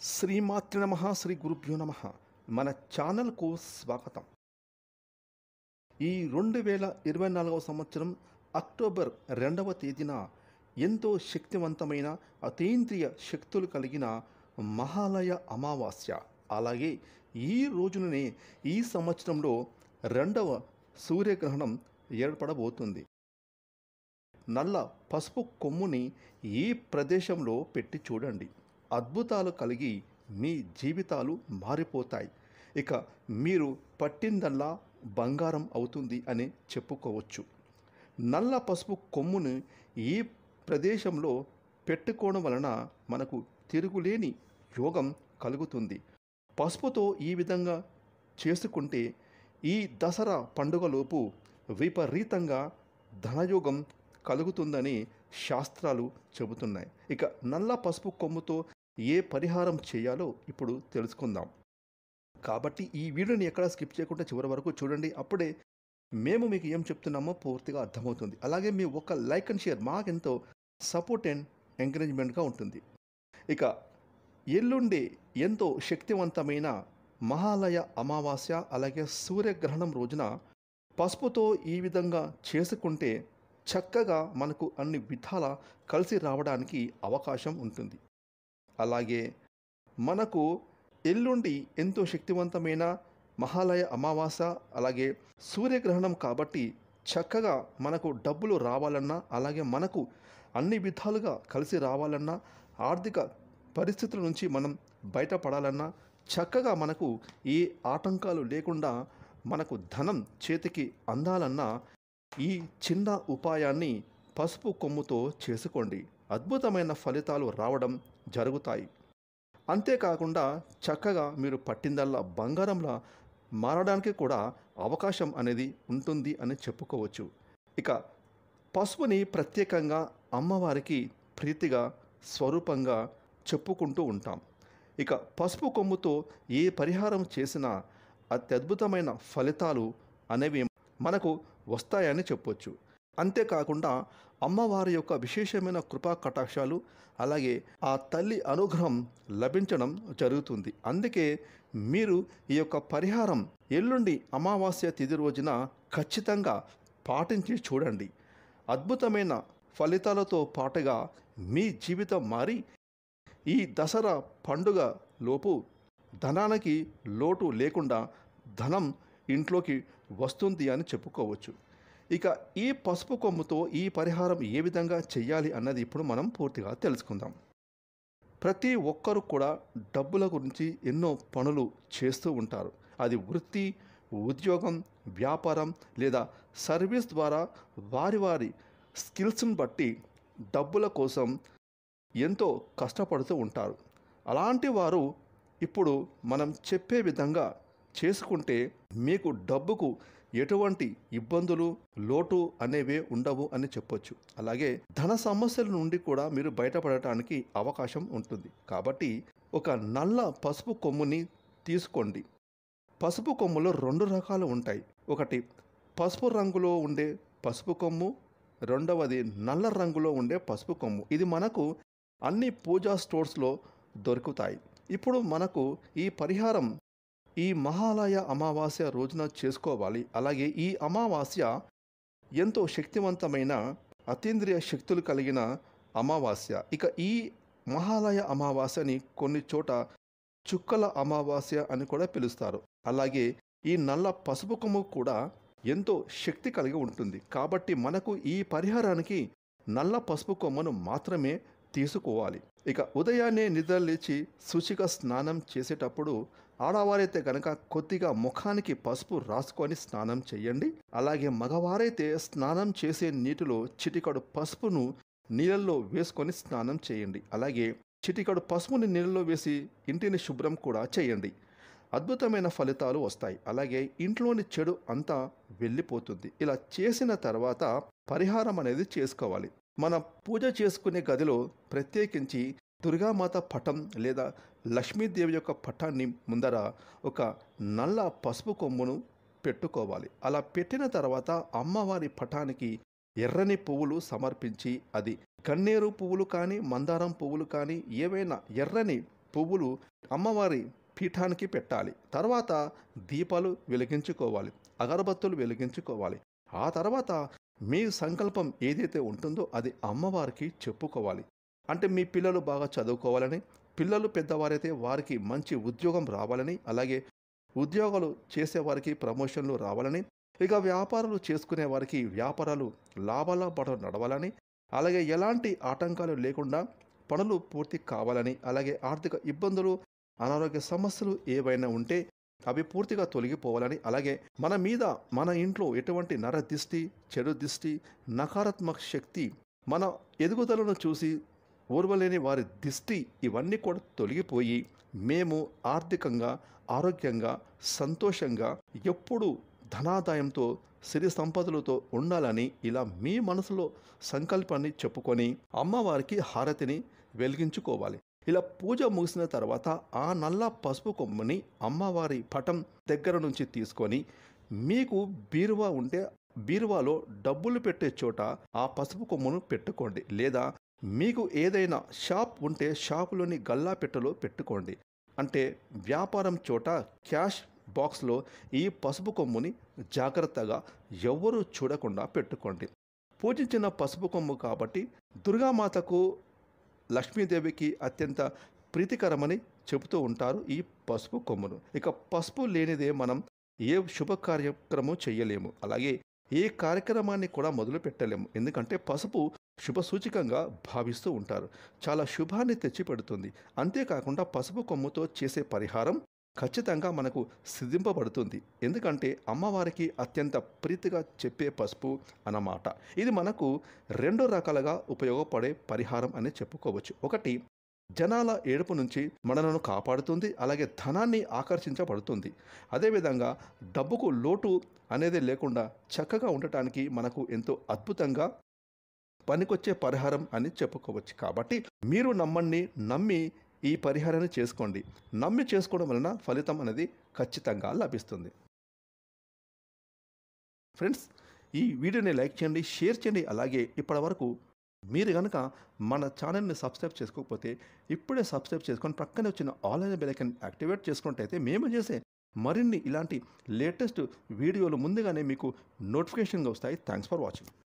శ్రీమాత్రి నమః శ్రీ గురుభ్యో నమః. మన ఛానల్కు స్వాగతం. ఈ 2024 సంవత్సరం అక్టోబర్ 2వ తేదీన ఎంతో శక్తివంతమైన అతీంద్రియ శక్తులు కలిగిన మహాలయ అమావాస్య. అలాగే ఈ రోజుననే ఈ సంవత్సరంలో 2వ సూర్యగ్రహణం ఏర్పడబోతుంది. నల్ల పసుపు కొమ్ముని ఈ ప్రదేశంలో పెట్టి చూడండి. అద్భుతాలు కలిగి మీ జీవితాలు మారిపోతాయి. ఇక మీరు పట్టిందల్లా బంగారం అవుతుంది అని చెప్పుకోవచ్చు. నల్ల పసుపు కొమ్మును ఈ ప్రదేశంలో పెట్టుకోవడం వలన మనకు తిరుగులేని యోగం కలుగుతుంది. పసుపుతో ఈ విధంగా చేసుకుంటే ఈ దసరా పండుగలోపు విపరీతంగా ధనయోగం కలుగుతుందని శాస్త్రాలు చెబుతున్నాయి. ఇక నల్ల పసుపు కొమ్ముతో ఏ పరిహారం చేయాలో ఇప్పుడు తెలుసుకుందాం. కాబట్టి ఈ వీడియోని ఎక్కడ స్కిప్ చేయకుండా చివరి వరకు చూడండి. అప్పుడే మేము మీకు ఏం చెప్తున్నామో పూర్తిగా అర్థమవుతుంది. అలాగే మీ ఒక లైక్ అండ్ షేర్ మాకెంతో సపోర్ట్ అండ్ ఎంకరేజ్మెంట్గా ఉంటుంది. ఇక ఎల్లుండి ఎంతో శక్తివంతమైన మహాలయ అమావాస్య అలాగే సూర్యగ్రహణం రోజున పసుపుతో ఈ విధంగా చేసుకుంటే చక్కగా మనకు అన్ని విధాల కలిసి రావడానికి అవకాశం ఉంటుంది. అలాగే మనకు ఎల్లుండి ఎంతో శక్తివంతమైన మహాలయ అమావాస్య అలాగే సూర్యగ్రహణం కాబట్టి చక్కగా మనకు డబ్బులు రావాలన్నా అలాగే మనకు అన్ని విధాలుగా కలిసి రావాలన్నా ఆర్థిక పరిస్థితుల నుంచి మనం బయటపడాలన్నా చక్కగా మనకు ఏ ఆటంకాలు లేకుండా మనకు ధనం చేతికి అందాలన్నా ఈ చిన్న ఉపాయాన్ని పసుపు కొమ్ముతో చేసుకోండి. అద్భుతమైన ఫలితాలు రావడం జరుగుతాయి. అంతేకాకుండా చక్కగా మీరు పట్టిందల్లా బంగారంలా మారడానికి కూడా అవకాశం అనేది ఉంటుంది అని చెప్పుకోవచ్చు. ఇక పసుపుని ప్రత్యేకంగా అమ్మవారికి ప్రీతిగా స్వరూపంగా చెప్పుకుంటూ ఉంటాం. ఇక పసుపు కొమ్ముతో ఏ పరిహారం చేసినా అత్యద్భుతమైన ఫలితాలు అనేవి మనకు వస్తాయని చెప్పొచ్చు. అంతేకాకుండా అమ్మవారి యొక్క విశేషమైన కృపా కటాక్షాలు అలాగే ఆ తల్లి అనుగ్రహం లభించడం జరుగుతుంది. అందుకే మీరు ఈ యొక్క పరిహారం ఎల్లుండి అమావాస్య తిథి రోజున ఖచ్చితంగా పాటించి చూడండి. అద్భుతమైన ఫలితాలతో పాటుగా మీ జీవితం మారి ఈ దసరా పండుగ లోపు ధనానికి లోటు లేకుండా ధనం ఇంట్లోకి వస్తుంది అని చెప్పుకోవచ్చు. ఇక ఈ పసుపు కొమ్ముతో ఈ పరిహారం ఏ విధంగా చెయ్యాలి అన్నది ఇప్పుడు మనం పూర్తిగా తెలుసుకుందాం. ప్రతి ఒక్కరు కూడా డబ్బుల గురించి ఎన్నో పనులు చేస్తూ ఉంటారు. అది వృత్తి, ఉద్యోగం, వ్యాపారం లేదా సర్వీస్ ద్వారా వారి వారి స్కిల్స్ని బట్టి డబ్బుల కోసం ఎంతో కష్టపడుతూ ఉంటారు. అలాంటి వారు ఇప్పుడు మనం చెప్పే విధంగా చేసుకుంటే మీకు డబ్బుకు ఎటువంటి ఇబ్బందులు లోటు అనేవే ఉండవు అని చెప్పొచ్చు. అలాగే ధన సమస్యల నుండి కూడా మీరు బయటపడటానికి అవకాశం ఉంటుంది. కాబట్టి ఒక నల్ల పసుపు కొమ్ముని తీసుకోండి. పసుపు కొమ్ములో 2 రకాలు ఉంటాయి. ఒకటి పసుపు రంగులో ఉండే పసుపు కొమ్ము, రెండవది నల్ల రంగులో ఉండే పసుపు కొమ్ము. ఇది మనకు అన్ని పూజా స్టోర్స్లో దొరుకుతాయి. ఇప్పుడు మనకు ఈ పరిహారం ఈ మహాలయ అమావాస్య రోజున చేసుకోవాలి. అలాగే ఈ అమావాస్య ఎంతో శక్తివంతమైన అతీంద్రియ శక్తులు కలిగిన అమావాస్య. ఇక ఈ మహాలయ అమావాస్యని కొన్ని చోట చుక్కల అమావాస్య అని కూడా పిలుస్తారు. అలాగే ఈ నల్ల పసుపు కొమ్ము కూడా ఎంతో శక్తి కలిగి ఉంటుంది. కాబట్టి మనకు ఈ పరిహారానికి నల్ల పసుపు కొమ్మను మాత్రమే తీసుకోవాలి. ఇక ఉదయాన్నే నిద్ర లేచి శుచిగా స్నానం చేసేటప్పుడు ఆడవారైతే కనుక కొద్దిగా ముఖానికి పసుపు రాసుకొని స్నానం చేయండి. అలాగే మగవారైతే స్నానం చేసే నీటిలో చిటికడు పసుపును నీళ్ళల్లో వేసుకొని స్నానం చేయండి. అలాగే చిటికడు పసుపుని నీళ్ళలో వేసి ఇంటిని శుభ్రం కూడా చేయండి. అద్భుతమైన ఫలితాలు వస్తాయి. అలాగే ఇంట్లోని చెడు అంతా వెళ్ళిపోతుంది. ఇలా చేసిన తర్వాత పరిహారం అనేది చేసుకోవాలి. మన పూజ చేసుకునే గదిలో ప్రత్యేకించి దుర్గామాత పటం లేదా లక్ష్మీదేవి యొక్క పటాన్ని ముందర ఒక నల్ల పసుపు కొమ్మును పెట్టుకోవాలి. అలా పెట్టిన తర్వాత అమ్మవారి పటానికి ఎర్రని పువ్వులు సమర్పించి, అది గన్నేరు పువ్వులు కానీ మందారం పువ్వులు కానీ ఏవైనా ఎర్రని పువ్వులు అమ్మవారి పీఠానికి పెట్టాలి. తర్వాత దీపాలు వెలిగించుకోవాలి, అగరబత్తులు వెలిగించుకోవాలి. ఆ తర్వాత మీ సంకల్పం ఏదైతే ఉంటుందో అది అమ్మవారికి చెప్పుకోవాలి. అంటే మీ పిల్లలు బాగా చదువుకోవాలని, పిల్లలు పెద్దవారైతే వారికి మంచి ఉద్యోగం రావాలని, అలాగే ఉద్యోగాలు చేసేవారికి ప్రమోషన్లు రావాలని, ఇక వ్యాపారాలు చేసుకునే వారికి వ్యాపారాలు లాభాల నడవాలని, అలాగే ఎలాంటి ఆటంకాలు లేకుండా పనులు పూర్తి కావాలని, అలాగే ఆర్థిక ఇబ్బందులు, అనారోగ్య సమస్యలు ఏవైనా ఉంటే అవి పూర్తిగా తొలగిపోవాలని, అలాగే మన మీద మన ఇంట్లో ఎటువంటి నర దిష్టి, చెడు దిష్టి, నకారాత్మక శక్తి, మన ఎదుగుదలను చూసి ఓర్వలేని వారి దిష్టి ఇవన్నీ కూడా తొలగిపోయి మేము ఆర్థికంగా, ఆరోగ్యంగా, సంతోషంగా, ఎప్పుడూ ధనాదాయంతో, సిరి సంపదలతో ఉండాలని ఇలా మీ మనసులో సంకల్పాన్ని చెప్పుకొని అమ్మవారికి హారతిని వెలిగించుకోవాలి. ఇలా పూజ ముగిసిన తర్వాత ఆ నల్ల పసుపు కొమ్ముని అమ్మవారి పటం దగ్గర నుంచి తీసుకొని మీకు బీరువా ఉంటే బీరువాలో డబ్బులు పెట్టే చోట ఆ పసుపు కొమ్మును పెట్టుకోండి. లేదా మీకు ఏదైనా షాప్ ఉంటే షాపులోని గల్లా పెట్టెలో పెట్టుకోండి. అంటే వ్యాపారం చోట క్యాష్ బాక్స్లో ఈ పసుపు కొమ్ముని జాగ్రత్తగా ఎవ్వరూ చూడకుండా పెట్టుకోండి. పూజించిన పసుపు కొమ్ము కాబట్టి దుర్గామాతకు, లక్ష్మీదేవికి అత్యంత ప్రీతికరమని చెబుతూ ఉంటారు ఈ పసుపు కొమ్మును. ఇక పసుపు లేనిదే మనం ఏ శుభ కార్యక్రమం చేయలేము, అలాగే ఏ కార్యక్రమాన్ని కూడా మొదలు పెట్టలేము. ఎందుకంటే పసుపు శుభ సూచికంగా భావిస్తూ ఉంటారు. చాలా శుభాన్ని తెచ్చిపెడుతుంది. అంతేకాకుండా పసుపు కొమ్ముతో చేసే పరిహారం ఖచ్చితంగా మనకు సిద్ధింపబడుతుంది. ఎందుకంటే అమ్మవారికి అత్యంత ప్రీతిగా చెప్పే పసుపు అన్నమాట. ఇది మనకు 2 రకాలుగా ఉపయోగపడే పరిహారం అని చెప్పుకోవచ్చు. ఒకటి, జనాల ఏడుపు నుంచి మనలను కాపాడుతుంది, అలాగే ధనాన్ని ఆకర్షించబడుతుంది. అదేవిధంగా డబ్బుకు లోటు అనేది లేకుండా చక్కగా ఉండటానికి మనకు ఎంతో అద్భుతంగా పనికొచ్చే పరిహారం అని చెప్పుకోవచ్చు. కాబట్టి మీరు నమ్మి ఈ పరిహారాన్ని చేసుకోండి. నమ్మి చేసుకోవడం వలన ఫలితం అనేది ఖచ్చితంగా లభిస్తుంది. ఫ్రెండ్స్, ఈ వీడియోని లైక్ చేయండి, షేర్ చేయండి. అలాగే ఇప్పటివరకు మీరు కనుక మన ఛానల్ని సబ్స్క్రైబ్ చేసుకోకపోతే ఇప్పుడే సబ్స్క్రైబ్ చేసుకొని పక్కనే వచ్చిన ఆల్ అనే బెల్ ఐకాన్ యాక్టివేట్ చేసుకున్నట్టయితే మేము చేసే మరిన్ని ఇలాంటి లేటెస్ట్ వీడియోలు ముందుగానే మీకు నోటిఫికేషన్గా వస్తాయి. Thanks for watching.